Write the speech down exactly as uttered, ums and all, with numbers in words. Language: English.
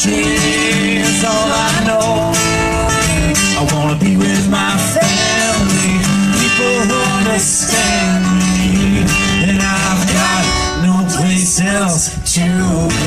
country is all I know. I wanna be with my family, people who understand me, and I've got no place else to go.